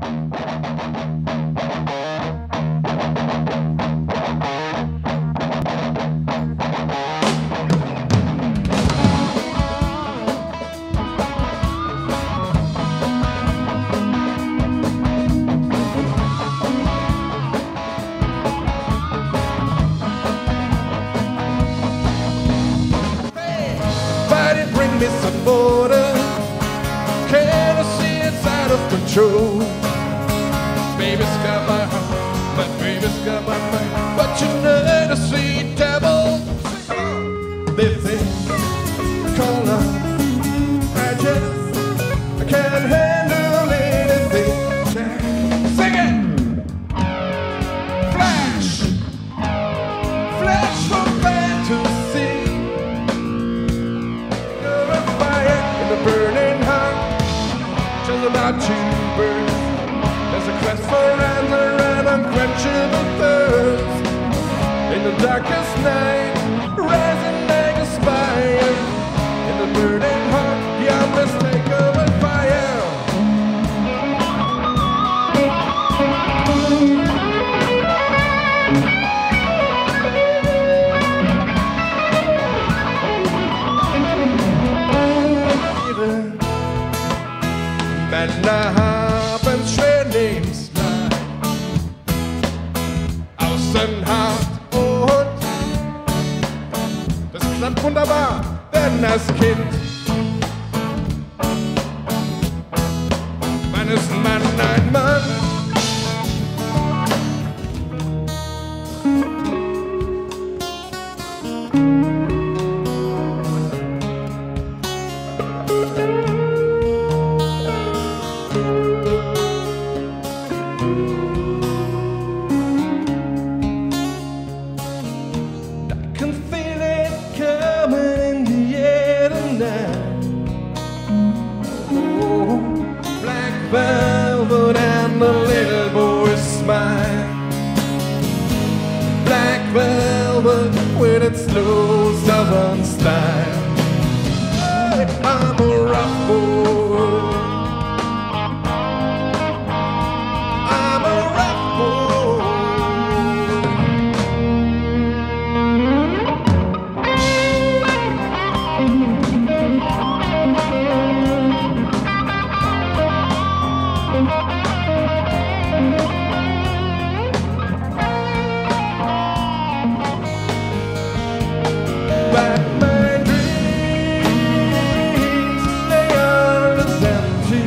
Bring me some water. Can't I see it's out of control? Baby's got my heart, my baby's got my mind, but you know the sweet devil. They think, call love. I can't handle anything. Sing it. Flash, flash from fantasy. Burning heart, just about to burst. There's a quest for answer and unquenchable thirst. In the darkest night, rising like a spire. In the burning heart, the unmistakable fire. Männer haben schwer Lebensleid, außen hart und das klappt wunderbar, denn das Kind meines Mann ein Mann. Velvet and the little boy's smile. Black velvet with its slow southern style. I'm a rough boy. I'm a rough boy. But my dreams, they are as empty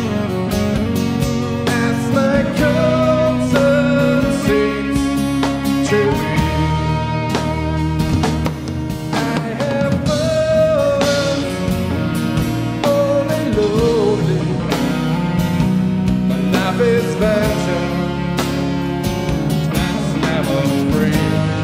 as my concert seems to be. I have fallen only lonely. My life is venture that's never free.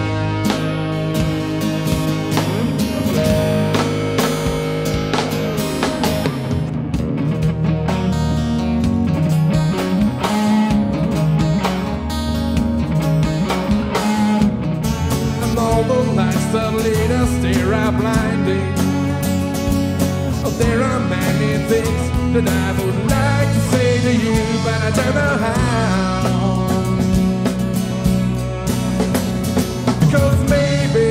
All the lights that lead us there are blinding. Oh, there are many things that I would like to say to you, but I don't know how. Because maybe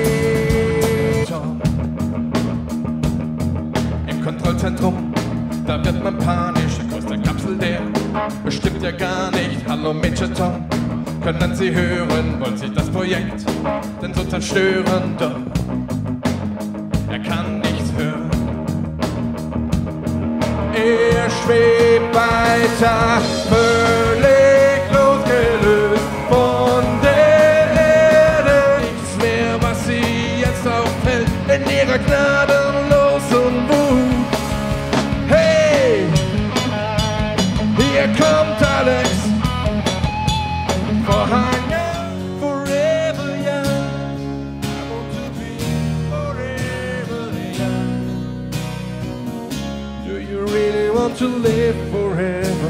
im Kontrollzentrum, da wird man panisch, aus der Kapsel der bestimmt ja gar nicht. Hallo Mädchen, können Sie hören, wollen Sie das Projekt denn so zerstören? Doch er kann nichts hören. Er schwebt weiter, völlig losgelöst von der Erde. Nichts mehr, was sie jetzt aufhält in ihrer gnadenlosen Wut. Hey, hier kommt Alex. For hanging forever young, I want to be forever young. Do you really want to live forever?